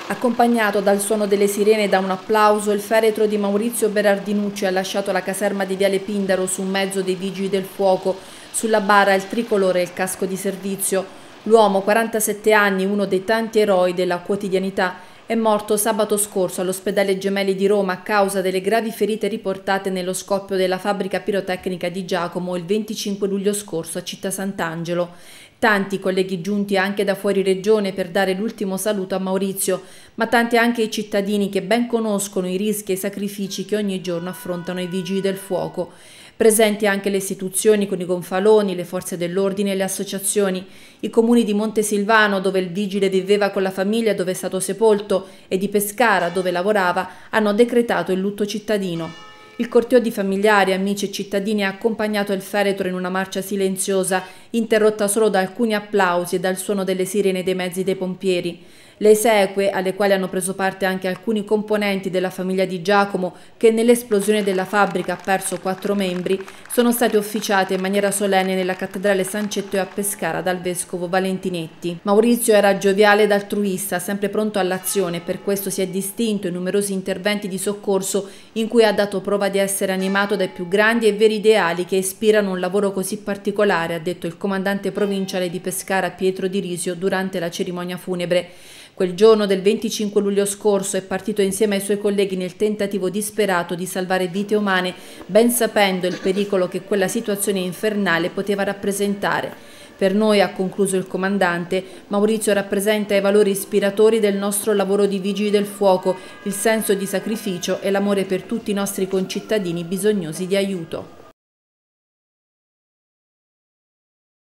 Accompagnato dal suono delle sirene e da un applauso, il feretro di Maurizio Berardinucci ha lasciato la caserma di Viale Pindaro su un mezzo dei Vigili del Fuoco. Sulla bara il tricolore e il casco di servizio. L'uomo, 47 anni, uno dei tanti eroi della quotidianità, è morto sabato scorso all'ospedale Gemelli di Roma a causa delle gravi ferite riportate nello scoppio della fabbrica pirotecnica di Giacomo il 25 luglio scorso a Città Sant'Angelo. Tanti colleghi giunti anche da fuori regione per dare l'ultimo saluto a Maurizio, ma tanti anche i cittadini che ben conoscono i rischi e i sacrifici che ogni giorno affrontano i vigili del fuoco. Presenti anche le istituzioni con i gonfaloni, le forze dell'ordine e le associazioni, i comuni di Montesilvano, dove il vigile viveva con la famiglia dove è stato sepolto, e di Pescara, dove lavorava, hanno decretato il lutto cittadino. Il corteo di familiari, amici e cittadini ha accompagnato il feretro in una marcia silenziosa, interrotta solo da alcuni applausi e dal suono delle sirene dei mezzi dei pompieri. Le esequie, alle quali hanno preso parte anche alcuni componenti della famiglia di Giacomo, che nell'esplosione della fabbrica ha perso 4 membri, sono state officiate in maniera solenne nella cattedrale San Cetteo a Pescara dal vescovo Valentinetti. Maurizio era gioviale ed altruista, sempre pronto all'azione, per questo si è distinto in numerosi interventi di soccorso in cui ha dato prova di essere animato dai più grandi e veri ideali che ispirano un lavoro così particolare, ha detto il comandante provinciale di Pescara Pietro Di Risio durante la cerimonia funebre. Quel giorno del 25 luglio scorso è partito insieme ai suoi colleghi nel tentativo disperato di salvare vite umane, ben sapendo il pericolo che quella situazione infernale poteva rappresentare. Per noi, ha concluso il comandante, Maurizio rappresenta i valori ispiratori del nostro lavoro di Vigili del Fuoco, il senso di sacrificio e l'amore per tutti i nostri concittadini bisognosi di aiuto.